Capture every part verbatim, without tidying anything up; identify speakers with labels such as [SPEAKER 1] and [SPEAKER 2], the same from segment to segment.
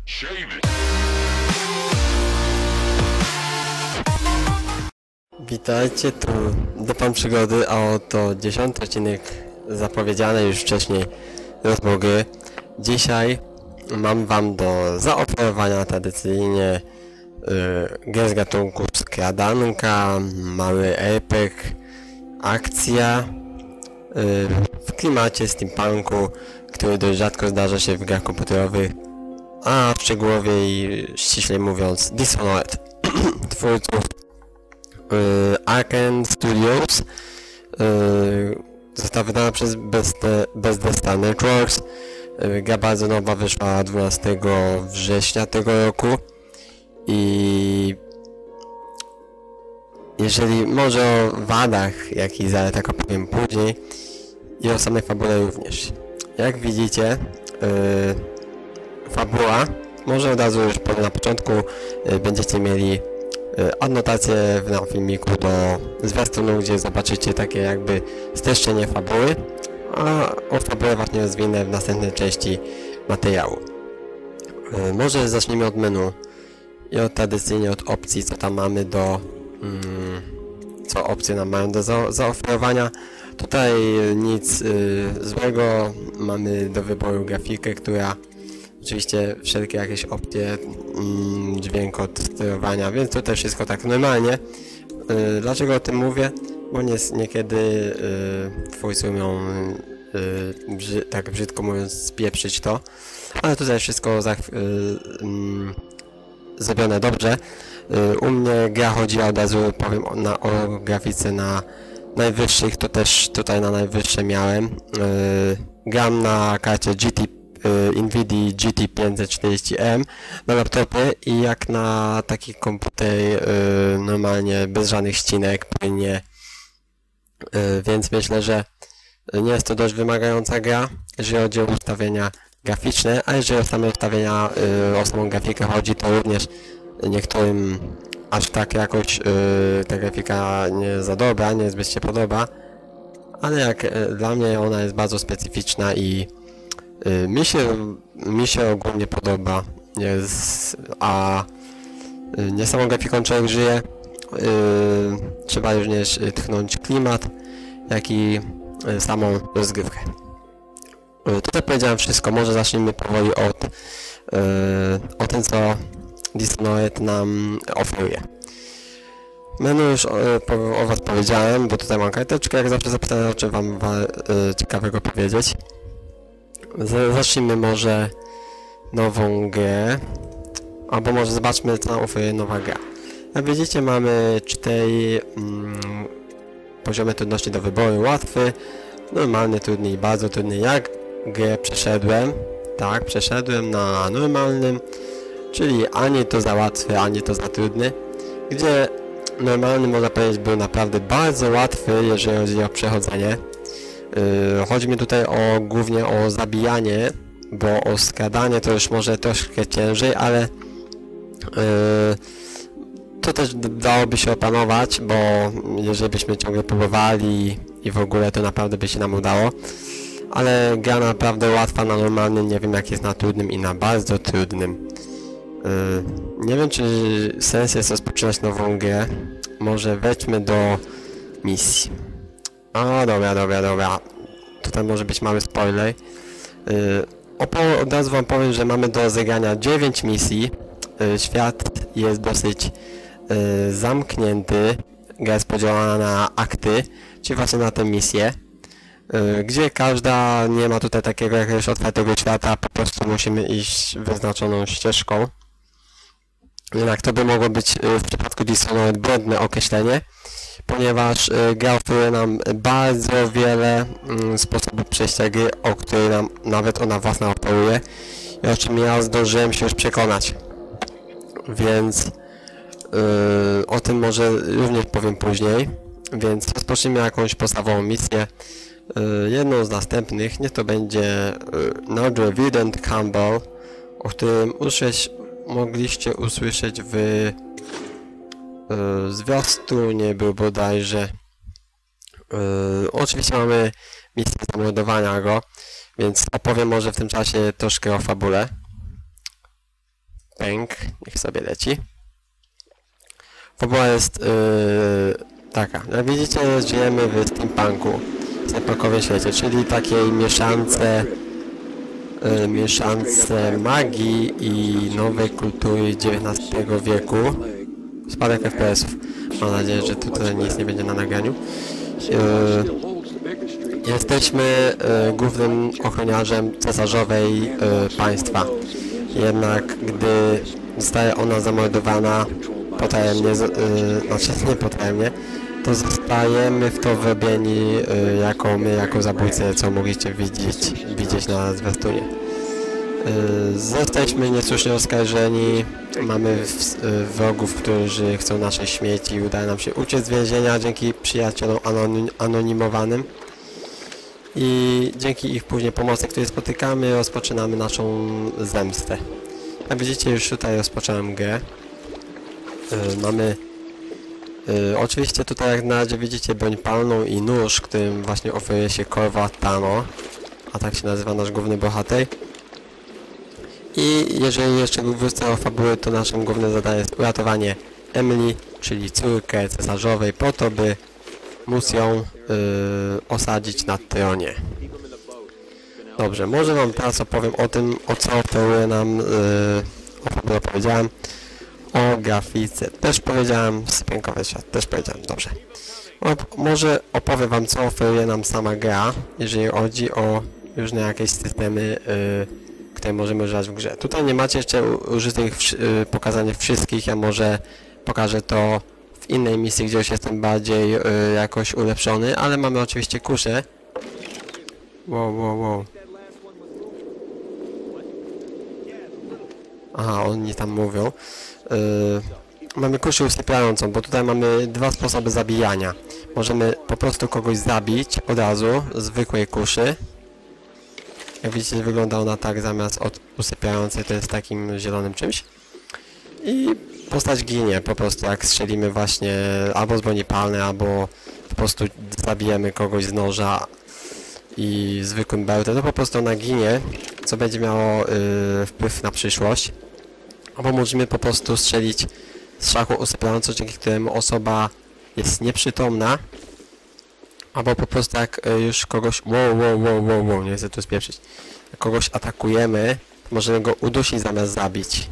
[SPEAKER 1] Witajcie, tu Depan Przygody, a oto dziesiąty odcinek zapowiedziany już wcześniej rozmowy. Dzisiaj mam wam do zaoferowania tradycyjnie yy, grę z gatunku skradanka, mały R P G, akcja yy, w klimacie steampunku, który dość rzadko zdarza się w grach komputerowych, a szczegółowiej, ściślej mówiąc, Dishonored twórców Yy, Arkane Studios. Yy, została wydana przez Bethesda Networks. Yy, gra bardzo nowa, wyszła dwunastego września tego roku i jeżeli może o wadach, jak i zaletach opowiem później, i o samej fabule również. Jak widzicie, yy, fabuła, może od razu już powiem na początku, yy, będziecie mieli adnotację w filmiku do zwiastunu, gdzie zobaczycie takie jakby streszczenie fabuły, a o fabule właśnie rozwinę w następnej części materiału. Yy, może zacznijmy od menu i od tradycyjnie od opcji, co tam mamy do... Mm, co opcje nam mają do za zaoferowania. Tutaj nic yy, złego, mamy do wyboru grafikę, która oczywiście wszelkie jakieś opcje, mm, dźwięk od sterowania, więc tutaj wszystko tak normalnie. Yy, dlaczego o tym mówię? Bo nie, niekiedy yy, twórcy umią, yy, brzy, tak brzydko mówiąc, spieprzyć to, ale tutaj wszystko za, yy, yy, zrobione dobrze. Yy, u mnie gra chodzi, od razu powiem o, na, o grafice na najwyższych, to też tutaj na najwyższe miałem. Yy, gram na karcie G T Nvidia G T pięćset czterdzieści M na laptopie i jak na taki komputer yy, normalnie bez żadnych ścinek płynie, yy, więc myślę, że nie jest to dość wymagająca gra, jeżeli chodzi o ustawienia graficzne, a jeżeli o same ustawienia, yy, o samą grafikę chodzi, to również niektórym aż tak jakoś yy, ta grafika nie jest za dobra, nie zbyt się podoba, ale jak yy, dla mnie ona jest bardzo specyficzna i Yy, mi się, mi się ogólnie podoba, jest, a yy, nie samą grafiką człowiek żyje, yy, trzeba również tchnąć klimat, jak i yy, samą rozgrywkę. Yy, tutaj powiedziałem wszystko, może zacznijmy powoli od, yy, o tym, co Dishonored nam oferuje. Menu już o, o was powiedziałem, bo tutaj mam karteczkę, jak zawsze zapytałem, o czym wam wa, yy, ciekawego powiedzieć. Zacznijmy może nową grę, albo może zobaczmy, co nam oferuje nowa gra. Jak widzicie, mamy cztery mm, poziomy trudności do wyboru. Łatwy, normalny, trudny i bardzo trudny. Jak grę przeszedłem, tak, przeszedłem na normalnym, czyli ani to za łatwy, ani to za trudny, gdzie normalny, można powiedzieć, był naprawdę bardzo łatwy, jeżeli chodzi o przechodzenie. Yy, chodzi mi tutaj o, głównie o zabijanie, bo o skradanie to już może troszkę ciężej, ale yy, to też dałoby się opanować, bo jeżeli byśmy ciągle próbowali i w ogóle, to naprawdę by się nam udało. Ale gra naprawdę łatwa na normalnym, nie wiem jak jest na trudnym i na bardzo trudnym. Yy, nie wiem, czy sens jest rozpoczynać nową grę. Może wejdźmy do misji. O, dobra, dobra, dobra. Tutaj może być mały spoiler. Yy, od razu wam powiem, że mamy do rozegrania dziewięć misji. Yy, świat jest dosyć yy, zamknięty. Gra jest podzielona na akty, czyli właśnie na tę misję. Yy, gdzie każda, nie ma tutaj takiego jakiegoś otwartego świata, po prostu musimy iść wyznaczoną ścieżką. Jednak to by mogło być yy, w przypadku Dishonored błędne określenie, ponieważ y, gra oferuje nam bardzo wiele y, sposobów przejścia gry, o której nam nawet ona własna oferuje i o czym ja zdążyłem się już przekonać. Więc y, o tym może również powiem później. Więc rozpocznijmy jakąś podstawową misję. Y, jedną z następnych, niech to będzie y, Not Resident Campbell, o którym usłyszeć, mogliście usłyszeć w Yy, zwiastunie był bodajże. Yy, oczywiście mamy misję zamordowania go, więc opowiem może w tym czasie troszkę o fabule. pęk, niech sobie leci. Fabuła jest yy, taka. Jak widzicie, żyjemy w steampunku, steampunkowym świecie, czyli takiej mieszance, yy, mieszance magii i nowej kultury dziewiętnastego wieku. Spadek F P S ów. Mam nadzieję, że tutaj nic nie będzie na nagraniu. Yy, jesteśmy yy, głównym ochroniarzem cesarzowej yy, państwa. Jednak gdy zostaje ona zamordowana potajemnie, yy, znaczy nie potajemnie, to zostajemy w to wrobieni yy, jako my, jako zabójcy, co mogliście widzieć, widzieć na zwiastunie. Yy, zostaliśmy niesłusznie oskarżeni, mamy w, yy, wrogów, którzy chcą nasze śmieci, udaje nam się uciec z więzienia dzięki przyjaciołom anonim, anonimowanym. I dzięki ich później pomocy, której spotykamy, rozpoczynamy naszą zemstę. Jak widzicie, już tutaj rozpocząłem grę. Yy, mamy yy, oczywiście tutaj jak na razie widzicie broń palną i nóż, którym właśnie oferuje się Korva Tano, a tak się nazywa nasz główny bohater. I jeżeli jeszcze wrócę o fabuły, to naszym głównym zadaniem jest uratowanie Emily, czyli córkę cesarzowej, po to by móc ją yy, osadzić na tronie. Dobrze, może wam teraz opowiem o tym, o co oferuje nam, yy, o fabule powiedziałem, o grafice też powiedziałem, steampunkowy świat też powiedziałem, dobrze. O, może opowiem wam, co oferuje nam sama gra, jeżeli chodzi o różne jakieś systemy, yy, które możemy używać w grze. Tutaj nie macie jeszcze użytych yy, pokazanych wszystkich, ja może pokażę to w innej misji, gdzie już jestem bardziej yy, jakoś ulepszony, ale mamy oczywiście kuszę. Wow, wow, wow. Aha, oni tam mówią. Yy, mamy kuszę usypiającą, bo tutaj mamy dwa sposoby zabijania. Możemy po prostu kogoś zabić od razu, zwykłej kuszy. Jak widzicie, wygląda ona tak, zamiast od usypiającej to jest takim zielonym czymś. I postać ginie po prostu, jak strzelimy właśnie albo z broni palnej, albo po prostu zabijemy kogoś z noża i zwykłym bełtem, to po prostu ona ginie, co będzie miało yy, wpływ na przyszłość. Albo możemy po prostu strzelić strzałką usypiającą, dzięki któremu osoba jest nieprzytomna. Albo po prostu jak już kogoś... Wow, wow, wow, wow, wow, nie chcę tu spieprzyć. Jak kogoś atakujemy, to możemy go udusić zamiast zabić.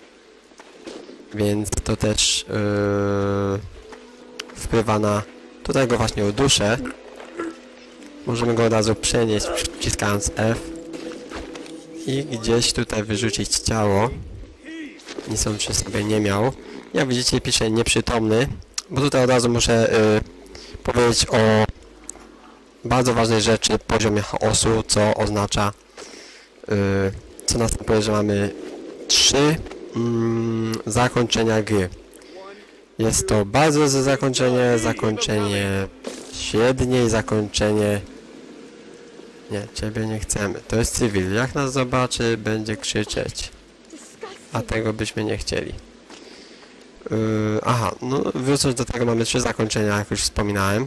[SPEAKER 1] Więc to też yy, wpływa na... Tutaj go właśnie uduszę. Możemy go od razu przenieść, wciskając F. I gdzieś tutaj wyrzucić ciało. Nic on przy sobie nie miał. Jak widzicie, piszę nieprzytomny. Bo tutaj od razu muszę yy, powiedzieć o bardzo ważnej rzeczy, poziomie chaosu, co oznacza, yy, co następuje, że mamy trzy mm, zakończenia gry. Jest to bardzo złe zakończenie, zakończenie średnie i zakończenie... Nie, ciebie nie chcemy. To jest cywil. Jak nas zobaczy, będzie krzyczeć. A tego byśmy nie chcieli. Yy, aha, no wrócąc do tego, mamy trzy zakończenia, jak już wspominałem.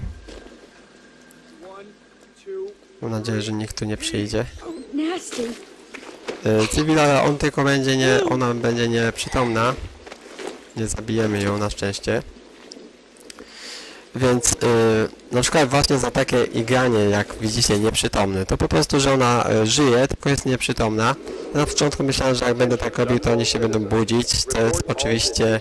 [SPEAKER 1] Mam nadzieję, że nikt tu nie przyjdzie. Yy, cywil, ale on tylko będzie nie... Ona będzie nieprzytomna. Nie zabijemy ją na szczęście. Więc yy, na przykład właśnie za takie igranie, jak widzicie, nieprzytomny, to po prostu, że ona y, żyje, tylko jest nieprzytomna. Ja na początku myślałem, że jak będę tak robił, to oni się będą budzić, co jest oczywiście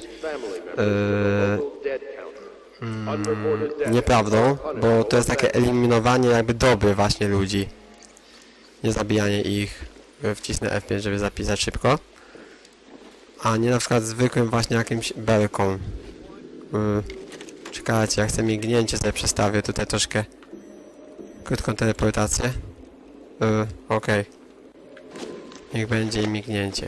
[SPEAKER 1] yy, yy, nieprawdą, bo to jest takie eliminowanie jakby doby właśnie ludzi. Nie zabijanie ich. Wcisnę F pięć, żeby zapisać szybko. A nie na przykład zwykłym właśnie jakimś belką. Yy. Czekajcie, ja chcę mignięcie sobie przestawię, tutaj troszkę krótką teleportację. Yy, okej. Okay. Niech będzie i mignięcie.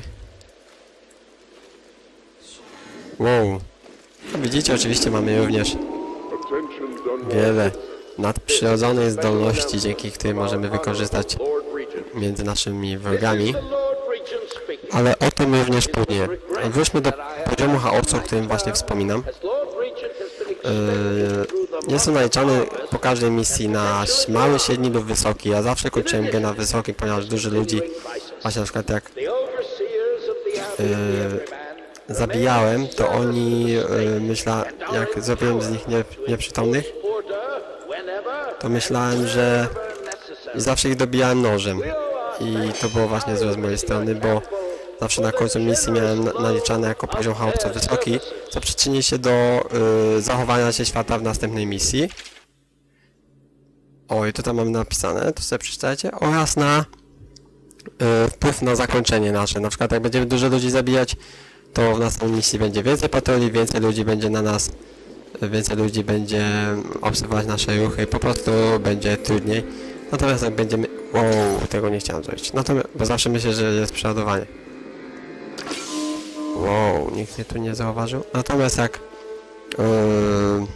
[SPEAKER 1] Wow. Widzicie, oczywiście mamy również wiele nadprzyrodzonej zdolności, dzięki którym możemy wykorzystać między naszymi wrogami. Ale o tym również później. Wróćmy do poziomu chaosu, o którym właśnie wspominam. Yy, jest on naliczany po każdej misji na mały, średni lub wysoki. Ja zawsze kończyłem grę na wysokim, ponieważ dużo ludzi, właśnie na przykład jak yy, zabijałem, to oni yy, myśla, jak zrobiłem z nich nie, nieprzytomnych, to myślałem, że zawsze ich dobijałem nożem. I to było właśnie złe z mojej strony, bo zawsze na końcu misji miałem naliczane jako poziom chaosu wysoki, co przyczyni się do yy, zachowania się świata w następnej misji. Oj, tutaj mamy napisane, to sobie przeczytajcie, oraz na yy, wpływ na zakończenie nasze. Na przykład jak będziemy dużo ludzi zabijać, to w następnej misji będzie więcej patroli, więcej ludzi będzie na nas, więcej ludzi będzie obserwować nasze ruchy, po prostu będzie trudniej. Natomiast jak będziemy... Wow, tego nie chciałem zrobić. Natomiast, bo zawsze myślę, że jest przeładowanie. Wow, nikt mnie tu nie zauważył. Natomiast jak... Yy,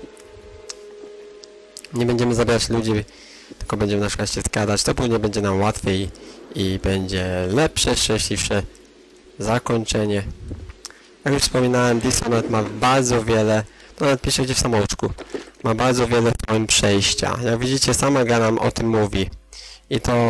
[SPEAKER 1] nie będziemy zabierać ludzi, tylko będziemy na przykład się skradać, to później będzie nam łatwiej i będzie lepsze, szczęśliwsze zakończenie. Jak już wspominałem, Dishonored ma bardzo wiele, to nawet pisze gdzieś w samouczku, ma bardzo wiele form przejścia. Jak widzicie, sama gra nam o tym mówi. I to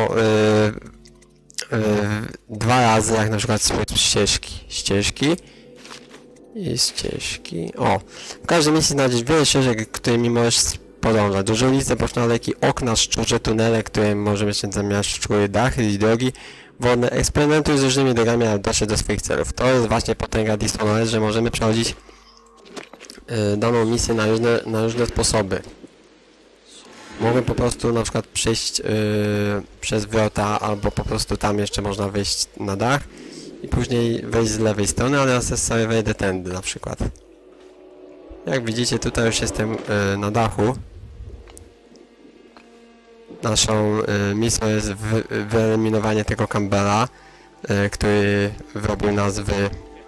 [SPEAKER 1] yy, yy, dwa razy, jak na przykład są ścieżki. Ścieżki i ścieżki. O! W każdej misji znajdziesz wiele ścieżek, którymi możesz podążać. Duże ulice, boczne alejki, okna, szczurze, tunele, które możemy jeszcze zamiast szczury, dachy i drogi wodne. Eksperymentuj z różnymi drogami, aby dotrzeć do swoich celów. To jest właśnie potęga Dishonored, że możemy przechodzić yy, daną misję na różne, na różne sposoby. Mogę po prostu na przykład przejść yy, przez wrota, albo po prostu tam jeszcze można wejść na dach i później wejść z lewej strony, ale ja sobie wejdę tędy na przykład. Jak widzicie, tutaj już jestem yy, na dachu. Naszą yy, misją jest wy wyeliminowanie tego Campbella, yy, który wrobił nas w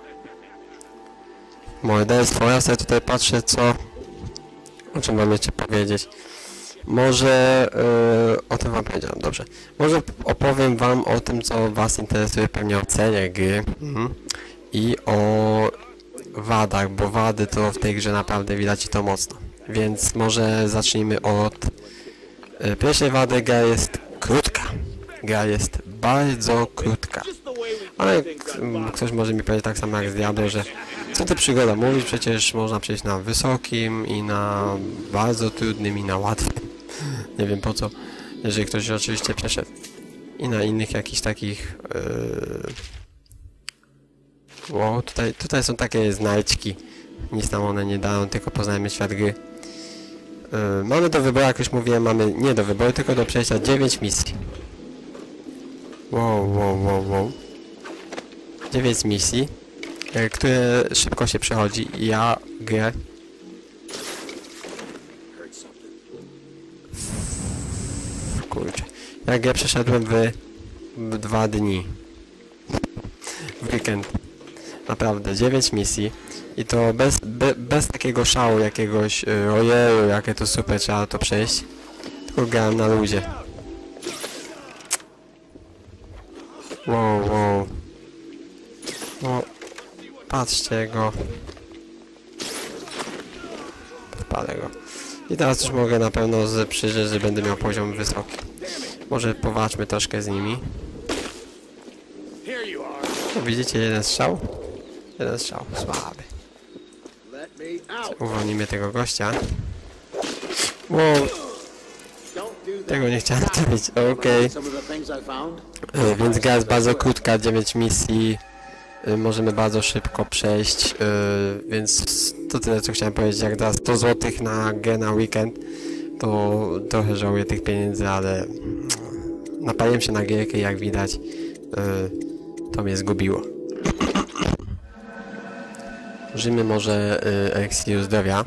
[SPEAKER 1] morderstwo. Ja sobie tutaj patrzę, co... o czym mam jeszcze powiedzieć. Może yy, o tym wam powiedziałem, dobrze. Może opowiem wam o tym, co was interesuje, pewnie o cenie gry mhm. i o wadach, bo wady to w tej grze naprawdę widać i to mocno. Więc może zacznijmy od yy, pierwszej wady. Gra jest krótka. Gra jest bardzo krótka. Ale ktoś może mi powiedzieć tak samo jak z Diablo, że co ty przygoda mówisz, przecież można przejść na wysokim i na bardzo trudnym i na łatwym. Nie wiem po co, jeżeli ktoś oczywiście przeszedł. I na innych jakichś takich... Yy... Wow, tutaj, tutaj są takie znajdźki. Nic nam one nie dają, tylko poznajemy świat gry. Yy, mamy do wyboru, jak już mówiłem, mamy nie do wyboru, tylko do przejścia dziewięć misji. Wow, wow, wow, wow. dziewięć misji, yy, które szybko się przechodzi. Ja grę... Kurczę. Ja grę przeszedłem w, w dwa dni. W weekend. Naprawdę, dziewięć misji. I to bez, be, bez takiego szału jakiegoś yy, ojeju, jakie to super, trzeba to przejść. Tylko grałem na luzie. Wow, wow. No, patrzcie go. Wpalę go. I teraz już mogę na pewno z przyjrzeć, że będę miał poziom wysoki. Może powalczmy troszkę z nimi. No, widzicie, jeden strzał? Jeden strzał, słaby. Uwolnimy tego gościa. Wow. Tego nie chciałem zrobić, okej. Okay. Więc gra jest bardzo krótka, dziewięć misji. Możemy bardzo szybko przejść, więc to tyle, co chciałem powiedzieć. Jak da sto złotych na grę na weekend, to trochę żałuję tych pieniędzy, ale napaliłem się na gierkę i jak widać, to mnie zgubiło. Użyjmy może eliksiru zdrowia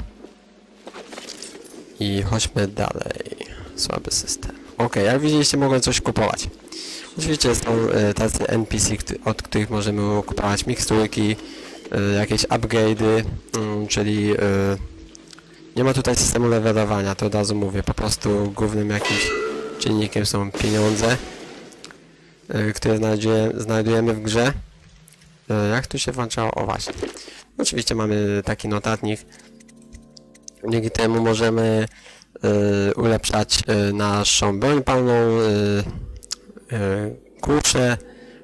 [SPEAKER 1] i chodźmy dalej. Słaby system. Ok, jak widzieliście, mogłem coś kupować. Oczywiście są y, tacy N P C, od których możemy kupować miksturki, y, jakieś upgrade'y, y, czyli y, nie ma tutaj systemu levelowania, to od razu mówię, po prostu głównym jakimś czynnikiem są pieniądze, y, które znajduje, znajdujemy w grze. Y, jak tu się włączało? O właśnie. Oczywiście mamy taki notatnik, dzięki temu możemy y, ulepszać y, naszą broń palną, y, y, klucze,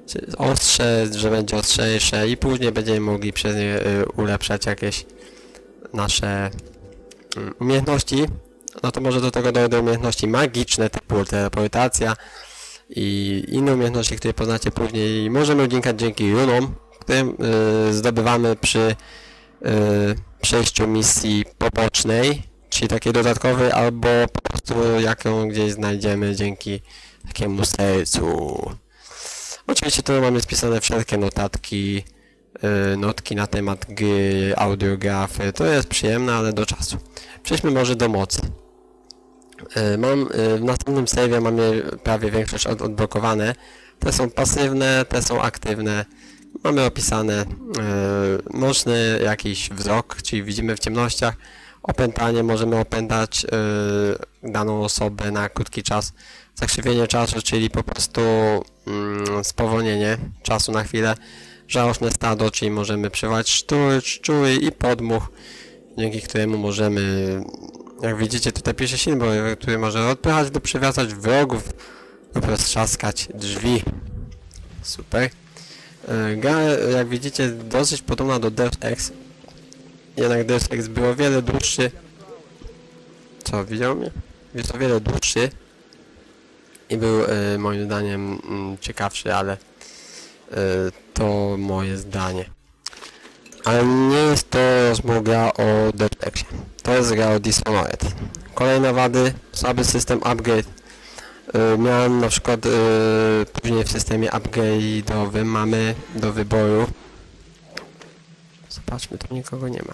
[SPEAKER 1] ostrze, że będzie ostrzejsze i później będziemy mogli przez nie y, ulepszać jakieś nasze y, umiejętności. No to może do tego dojdą umiejętności magiczne typu teleportacja i inne umiejętności, które poznacie później i możemy udzinkać dzięki runom, którym y, zdobywamy przy y, przejściu misji pobocznej, czyli takiej dodatkowej, albo po prostu jak ją gdzieś znajdziemy dzięki takiemu sercu. Oczywiście tu mamy spisane wszelkie notatki, yy, notki na temat gry, audiografy, to jest przyjemne, ale do czasu. Przejdźmy może do mocy. Yy, mam, yy, w następnym save'ie mamy prawie większość od, odblokowane. Te są pasywne, te są aktywne. Mamy opisane yy, mocny jakiś wzrok, czyli widzimy w ciemnościach. Opętanie, możemy opętać yy, daną osobę na krótki czas. Zakrzywienie czasu, czyli po prostu mm, spowolnienie czasu na chwilę. Żałoczne stado, czyli możemy przywołać szczury, szczury i podmuch, dzięki któremu możemy, jak widzicie tutaj pisze symbol, który może odpychać lub przywracać wrogów lub roztrzaskać drzwi. Super. Yy, gra, jak widzicie, dosyć podobna do Deus Ex. Jednak Deus Ex było wiele dłuższy. Co, widział mnie? Jest o wiele dłuższy. I był y, moim zdaniem y, ciekawszy, ale y, to moje zdanie. Ale nie jest to rozmowa gra o Deus Exie. To jest gra o Dishonored. Kolejne wady, słaby system upgrade. Y, miałem na przykład y, później w systemie upgrade'owym mamy do wyboru. Zobaczmy, tu nikogo nie ma.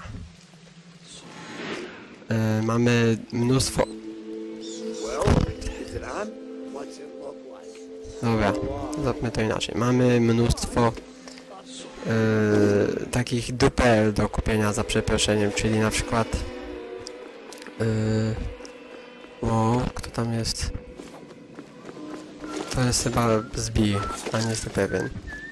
[SPEAKER 1] Y, mamy mnóstwo... Dobra, zróbmy to inaczej. Mamy mnóstwo yy, takich duper do kupienia za przeproszeniem, czyli na przykład yy, o, kto tam jest? To jest chyba Zbir, a nie jestem pewien.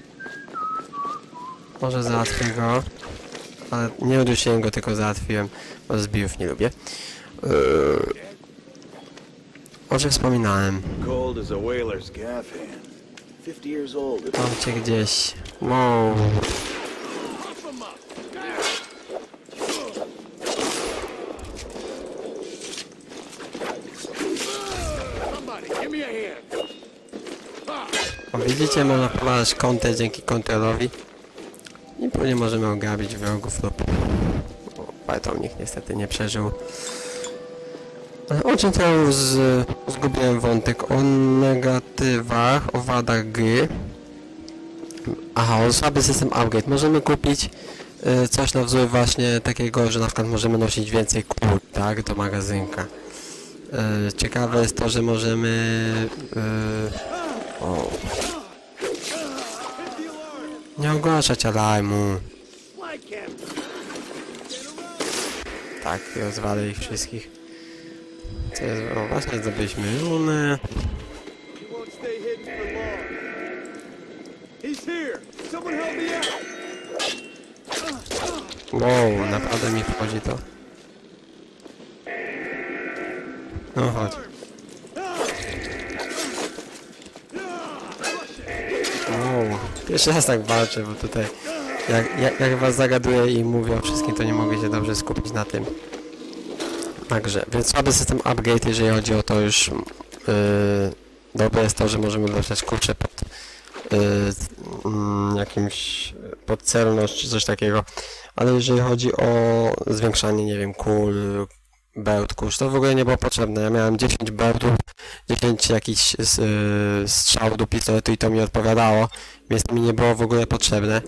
[SPEAKER 1] Może załatwię go, ale nie udusiłem go, tylko załatwiłem, bo Zbirów nie lubię. Yy, O czym wspominałem? Mam cię gdzieś. Wow. O, widzicie, można prowadzić kontę dzięki kontrolowi. I później możemy ograbić wrogów lub... Python niestety nie przeżył. O czym to już z, zgubiłem wątek? O negatywach, o wadach gry. Aha, o słaby system upgrade. Możemy kupić y, coś na wzór właśnie takiego, że na przykład możemy nosić więcej kul, tak, do magazynka. Y, ciekawe jest to, że możemy... Y, o. Nie ogłaszać alarmu. Tak, rozwalę ich wszystkich. Co jest? O, właśnie zdobyliśmy runę. Wow, naprawdę mi wchodzi to. No chodź. Wow, pierwszy raz tak walczę, bo tutaj jak, jak, jak was zagaduję i mówię o wszystkim, to nie mogę się dobrze skupić na tym. Także, więc słaby system upgrade, jeżeli chodzi o to już yy, dobre jest to, że możemy ulepszać kurcze pod yy, yy, jakimś pod celność czy coś takiego, ale jeżeli chodzi o zwiększanie, nie wiem, kul, bełt, kurz, to w ogóle nie było potrzebne. Ja miałem dziesięć bełtów, dziesięć jakichś yy, strzał do pistoletu i to mi odpowiadało, więc mi nie było w ogóle potrzebne.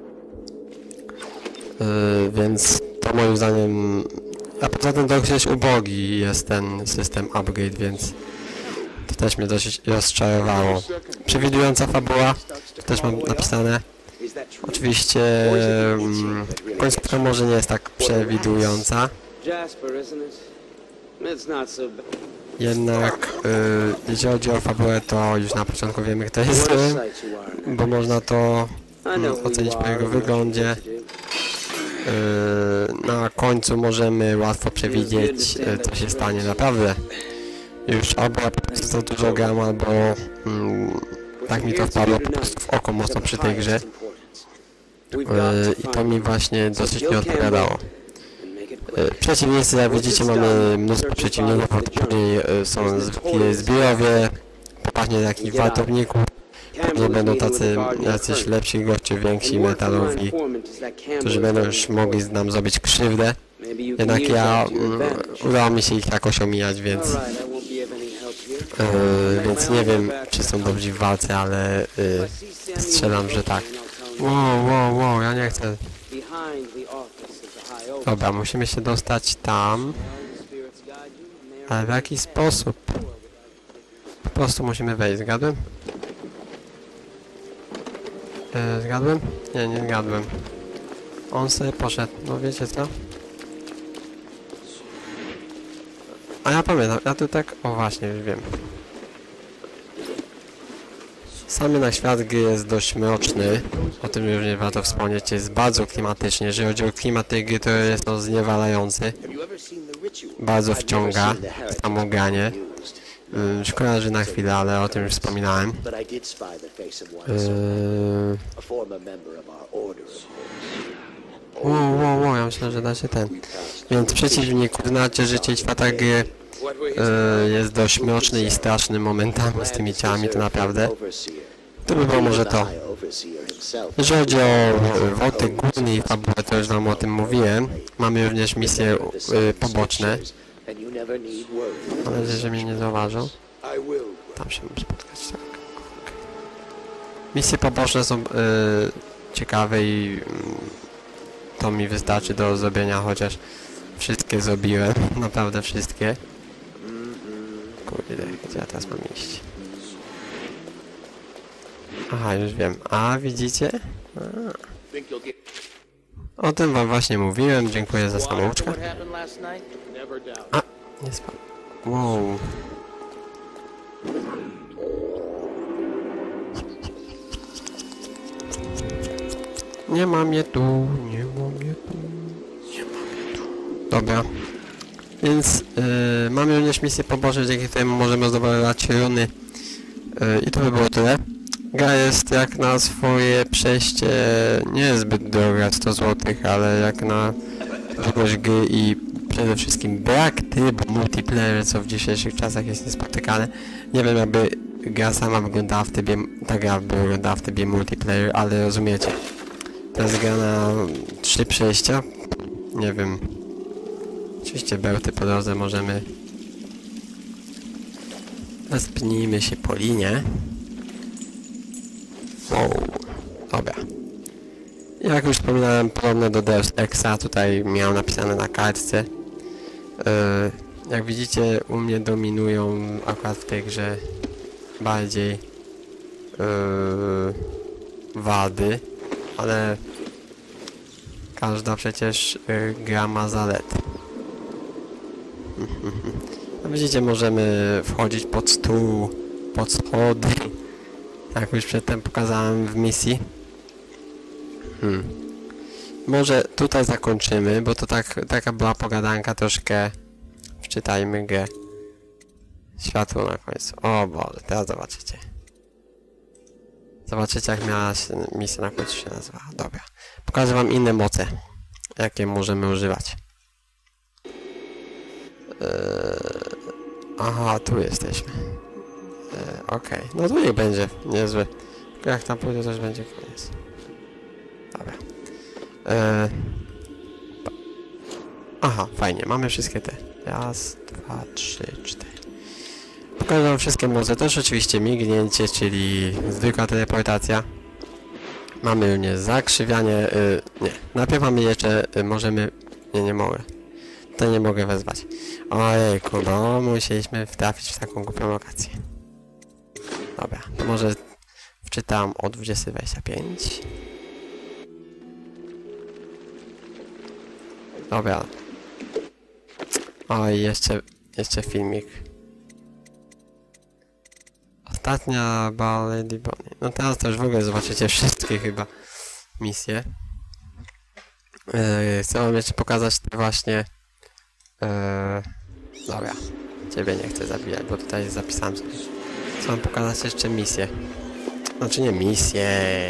[SPEAKER 1] Yy, więc to moim zdaniem... A poza tym dość ubogi jest ten system upgrade, więc to też mnie dość rozczarowało. Przewidująca fabuła, to też mam napisane. Oczywiście um, końcówka może nie jest tak przewidująca. Jednak y, jeśli chodzi o fabułę, to już na początku wiemy, kto jest zły, bo można to um, ocenić po jego wyglądzie. Yy, na końcu możemy łatwo przewidzieć, yy, co się stanie naprawdę. Już albo ja po prostu za dużo gram, albo yy, tak mi to wpadło po prostu w oko mocno przy tej grze. Yy, I to mi właśnie dosyć nie odpowiadało. Yy, przeciwnicy, jak widzicie, mamy mnóstwo przeciwników, bo później yy, są zwykli zbirowie, poważnie takich waltowników, później będą tacy jacyś lepsi goście, więksi, metalowi, którzy będą już mogli nam zrobić krzywdę. Jednak ja, mm, udało mi się ich jakoś omijać, więc yy, więc nie wiem, czy są dobrzy w walce, ale yy, strzelam, że tak. Wow, wow, wow, ja nie chcę. Dobra, musimy się dostać tam. Ale w jaki sposób? Po prostu musimy wejść, zgadłem? Yy, zgadłem? Nie, nie zgadłem. On sobie poszedł, no wiecie co? A ja pamiętam, ja tu tak... O właśnie, już wiem. Sam jednak świat gry jest dość mroczny. O tym już nie warto wspomnieć. Jest bardzo klimatycznie. Jeżeli chodzi o klimat tej gry, to jest to zniewalający. Bardzo wciąga. Samo granie. Yy, szkoda, że na chwilę, ale o tym już wspominałem. Yy... Wow, wow, wow, ja myślę, że da się ten. Więc przeciwnik, znacie, że cień świata gry yy, jest dość mroczny i straszny momentami z tymi ciałami, to naprawdę. To by było może to. Jeżeli chodzi o wątek główny i fabułę, to już wam o tym mówiłem. Mamy również misje yy, poboczne. Mam nadzieję, że mnie nie zauważą. Tam się muszę spotkać, tak. Misje poboczne są yy, ciekawe i yy, to mi wystarczy do zrobienia, chociaż wszystkie zrobiłem, naprawdę wszystkie. Kurde, gdzie ja teraz mam iść? Aha, już wiem. A, widzicie? A. O tym wam właśnie mówiłem, dziękuję za samouczkę. A, nie spadł. Wow. Nie ma mnie tu, nie ma mnie tu, nie ma mnie tu. Dobra. Więc yy, mamy również misję poboczne, dzięki któremu możemy zdobywać runy. Yy, I to by było tyle. Gra jest jak na swoje przejście nie jest zbyt droga, sto złotych, ale jak na długość gry i przede wszystkim brak trybu multiplayer, co w dzisiejszych czasach jest niespotykane. Nie wiem, jakby gra sama wyglądała w trybie, ta gra by wyglądała w trybie multiplayer, ale rozumiecie. To jest gra na trzy przejścia. Nie wiem. Oczywiście bełty po drodze możemy. Wespnijmy się po linie. Wow. Dobra. Jak już wspominałem, podobne do Deus Exa, tutaj miałem napisane na kartce. Yy, jak widzicie, u mnie dominują akurat w tej grze bardziej yy, wady, ale każda przecież yy, gra ma zalety. No widzicie, możemy wchodzić pod stół, pod schody, jak już przedtem pokazałem w misji. Hmm. Może tutaj zakończymy, bo to tak, taka była pogadanka troszkę. Wczytajmy grę. Światło na końcu. O Boże, teraz zobaczycie. Zobaczycie, jak miała się, misja na końcu się nazywa. Dobra. Pokażę wam inne moce, jakie możemy używać. Eee, aha, tu jesteśmy. Eee, Okej, okay. No to niech będzie niezły. Tylko jak tam pójdzie, też będzie koniec. Dobra. Eee, aha, fajnie, mamy wszystkie te. Raz, dwa, trzy, cztery. Pokażę wam wszystkie moce. To już oczywiście mignięcie, czyli zwykła teleportacja. Mamy również zakrzywianie. Yy, nie, najpierw mamy jeszcze, yy, możemy... Nie, nie mogę. To nie mogę wezwać. Ojejku, bo musieliśmy wtrafić w taką głupią lokację. Dobra, to może wczytam o dwudziesta dwadzieścia pięć. Dobra. Oj, jeszcze, jeszcze filmik. Ostatnia była Lady Bonnie. No teraz to już w ogóle zobaczycie wszystkie chyba misje. Yy, chcę wam jeszcze pokazać te właśnie... Yy, dobra. Ciebie nie chcę zabijać, bo tutaj zapisałem sobie. Chcę wam pokazać jeszcze misję. Znaczy nie misje.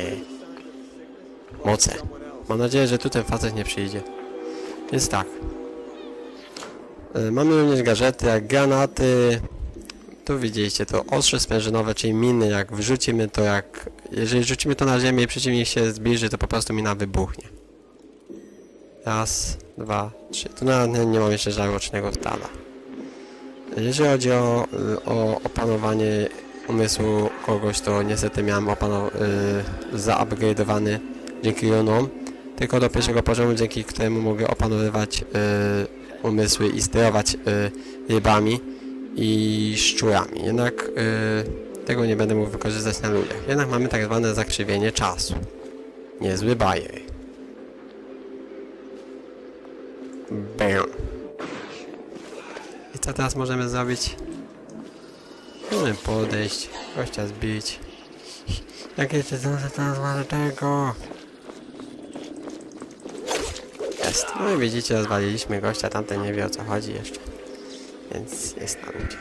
[SPEAKER 1] Moce. Mam nadzieję, że tu ten facet nie przyjdzie. Więc tak. Yy, mamy również gadżety jak granaty. Tu widzieliście to ostrze sprężynowe, czyli miny. Jak wrzucimy to jak... Jeżeli rzucimy to na ziemię i przeciwnik się zbliży, to po prostu mina wybuchnie. Raz, dwa, trzy. Tu nawet nie mam jeszcze żarłocznego stala. Jeżeli chodzi o, o opanowanie umysłu kogoś, to niestety miałem opanow yy, zaupgrade'owany dzięki runom. Tylko do pierwszego poziomu, dzięki któremu mogę opanowywać yy, umysły i sterować yy, rybami i szczurami. Jednak yy, tego nie będę mógł wykorzystać na ludziach. Jednak mamy tak zwane zakrzywienie czasu. Niezły bajer. Bam. I co teraz możemy zrobić? Możemy podejść, gościa zbić. Jakie ty zdążę teraz do tego? Jest. No i widzicie, rozwaliliśmy gościa, tamten nie wie o co chodzi jeszcze. Więc jest na ludzie.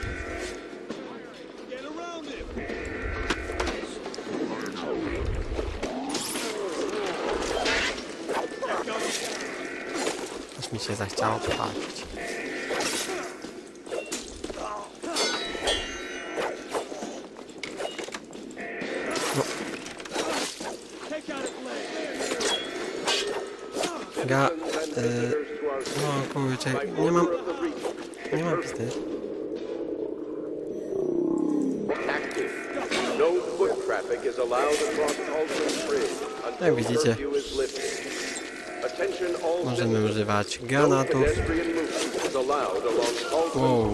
[SPEAKER 1] Aż mi się zachciało popatrzeć. Ja... Yy, no kurczę, nie mam... Nie mam pistoletu. Jak widzicie, możemy używać granatów. Wow.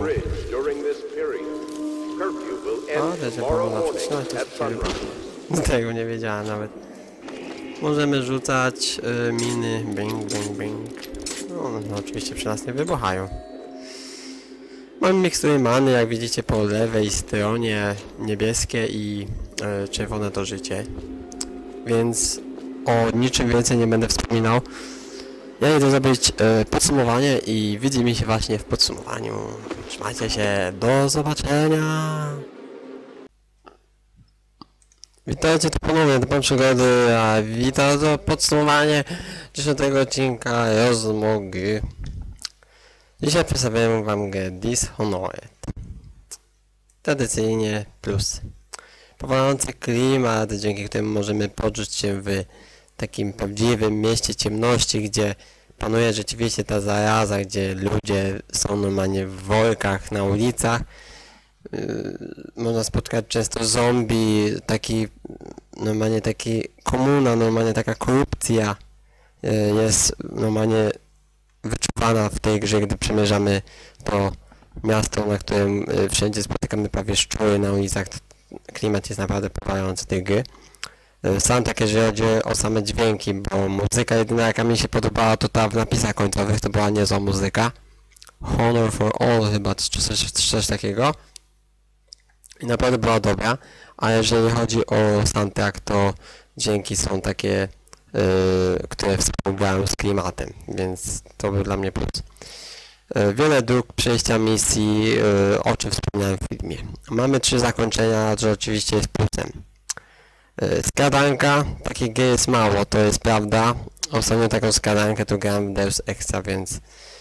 [SPEAKER 1] O, też można przesunąć, to tego nie wiedziałem nawet. Możemy rzucać y, miny, bing, bing, bing. No, no oczywiście przy nas nie wybuchają. Mamy mikstury many, jak widzicie po lewej stronie, niebieskie i y, czerwone to życie. Więc o niczym więcej nie będę wspominał. Ja idę zrobić y, podsumowanie i widzimy się właśnie w podsumowaniu. Trzymajcie się, do zobaczenia! Witajcie tu ponownie, to pan przygody, a witam to podsumowanie dziesiątego odcinka rozmowy. Dzisiaj przedstawiam wam grę Dishonored. Tradycyjnie plus. Powalający klimat, dzięki któremu możemy poczuć się w takim prawdziwym mieście ciemności, gdzie panuje rzeczywiście ta zaraza, gdzie ludzie są normalnie w workach na ulicach. Yy, można spotkać często zombie, taki normalnie taki komuna, normalnie taka korupcja yy, jest normalnie wyczuwana w tej grze, gdy przemierzamy to miasto, na którym yy, wszędzie spotykamy prawie szczury na ulicach. Klimat jest naprawdę powalający tej gry. Yy, sam takie, jeżeli chodzi o same dźwięki, bo muzyka jedyna jaka mi się podobała, to ta w napisach końcowych, to była niezła muzyka. Honor for All chyba, czy coś, coś takiego. I naprawdę była dobra, a jeżeli chodzi o soundtrack, to dźwięki są takie, yy, które współgrają z klimatem, więc to był dla mnie plus. Yy, wiele dróg przejścia misji, yy, o czym wspomniałem w filmie. Mamy trzy zakończenia, co oczywiście jest plusem. Yy, skradanka, takiej gry jest mało, to jest prawda. Ostatnio taką skradankę to grałem w Deus Exa, więc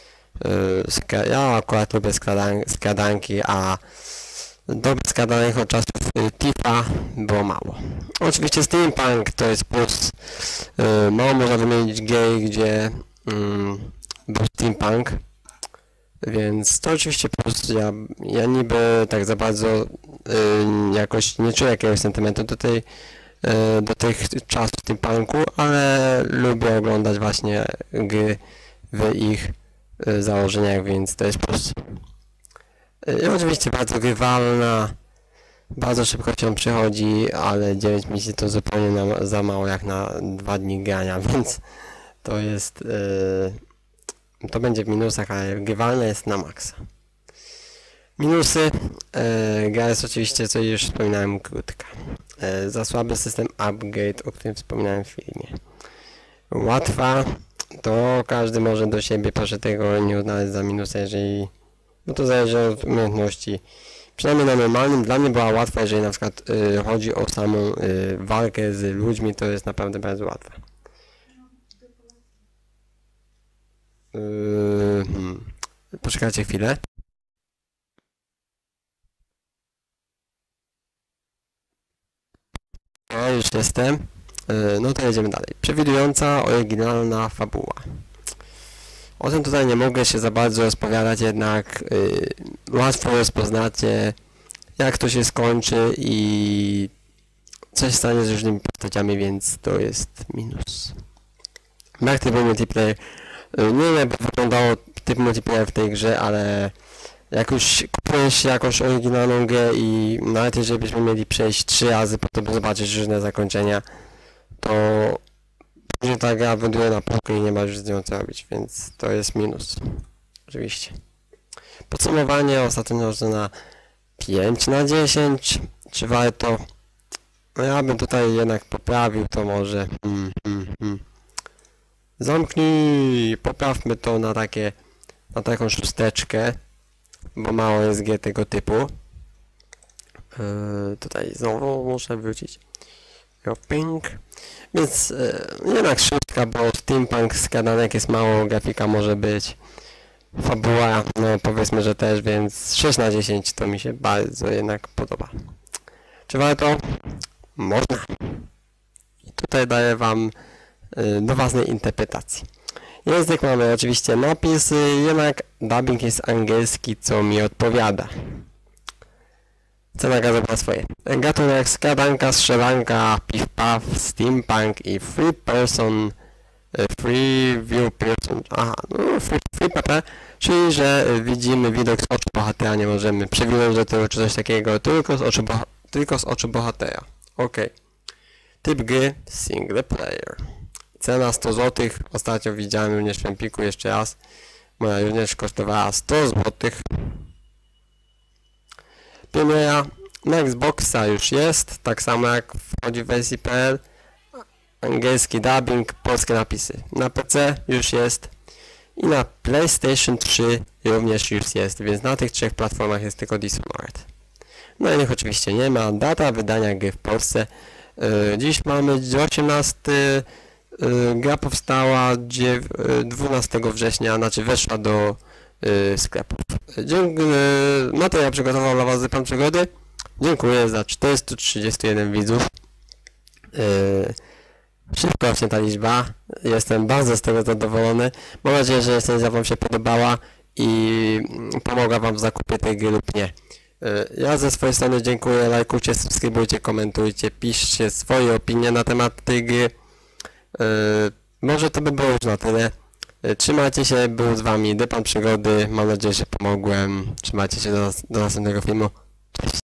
[SPEAKER 1] yy, ja akurat lubię skradan skradanki, a dobrych skadanych od czasów y, Tifa było mało. Oczywiście Steampunk to jest plus. Y, mało można wymienić gier, gdzie y, był Steampunk. Więc to oczywiście plus. Ja, ja niby tak za bardzo y, jakoś nie czuję jakiegoś sentymentu do tej y, do tych czasów Steampunku, ale lubię oglądać właśnie gry w ich y, założeniach, więc to jest plus. I oczywiście bardzo grywalna, bardzo szybko się przychodzi, ale dziewięć misji to zupełnie na, za mało jak na dwa dni grania, więc to jest, yy, to będzie w minusach, ale grywalne jest na maksa. Minusy, yy, gra jest oczywiście, co już wspominałem, krótka. Yy, za słaby system upgrade, o którym wspominałem w filmie. Łatwa, to każdy może do siebie, proszę tego nie uznać za minusa, jeżeli... Bo to zależy od umiejętności Przynajmniej na normalnym. Dla mnie była łatwa, jeżeli na przykład y, chodzi o samą y, walkę z ludźmi, to jest naprawdę bardzo łatwe. Yy, hmm. Poczekajcie chwilę. No, już jestem. Yy, no to jedziemy dalej. Przewidująca, oryginalna fabuła. O tym tutaj nie mogę się za bardzo rozpowiadać, jednak yy, łatwo rozpoznacie, jak to się skończy i coś stanie z różnymi postaciami, więc to jest minus. Jak typ multiplayer, yy, nie wiem jak wyglądało typ multiplayer w tej grze, ale jak już kupujesz jakąś oryginalną grę i nawet jeżeli byśmy mieli przejść trzy razy po to, by zobaczyć różne zakończenia, to później ta gra wędruje na półkę i nie ma już z nią co robić, więc to jest minus. Oczywiście. Podsumowanie ostatnio ocena pięć na dziesięć. Czy warto? No ja bym tutaj jednak poprawił to może. Hmm, hmm, hmm. Zamknij! Poprawmy to na takie, na taką szósteczkę, bo mało jest gier tego typu. Yy, tutaj znowu muszę wrócić. Ping. Więc yy, jednak szóstka, bo steampunk skadanek jest mało, grafika może być. Fabuła, no powiedzmy, że też, więc sześć na dziesięć to mi się bardzo jednak podoba. Czy warto? Można. I tutaj daję wam yy, do własnej interpretacji. Język mamy oczywiście napisy, jednak dubbing jest angielski, co mi odpowiada. Cena gazu ma swoje. Gatunek skradanka, strzelanka, piw-paw, steampunk i free person, free view person, aha, no free, free P P, czyli że widzimy widok z oczu bohatera, nie możemy przewinąć do tyłu czy coś takiego, tylko z oczu, boha tylko z oczu bohatera. Ok. Typ gry single player. Cena sto złotych, ostatnio widziałem również w Empiku jeszcze raz, moja również kosztowała sto złotych. Premiera na Xboxa już jest, tak samo jak wchodzi w wersji P L, angielski dubbing, polskie napisy. Na P C już jest i na PlayStation trzy również już jest, więc na tych trzech platformach jest tylko Dishonored. Na innych oczywiście nie ma. Data wydania gry w Polsce. Yy, dziś mamy osiemnastego. Yy, gra powstała dwunastego września, znaczy weszła do yy, sklepów. Dziękuję, yy, materiał przygotował dla was Pan Przygody. Dziękuję za czterysta trzydzieści jeden widzów. Yy, szybko rośnie ta liczba. Jestem bardzo z tego zadowolony. Mam nadzieję, że recenzja wam się podobała i pomogła wam w zakupie tej gry lub nie. Ja ze swojej strony dziękuję, lajkujcie, subskrybujcie, komentujcie, piszcie swoje opinie na temat tej gry. Może to by było już na tyle. Trzymajcie się, był z wami Pan Przygody, mam nadzieję, że pomogłem. Trzymajcie się do, do następnego filmu. Cześć.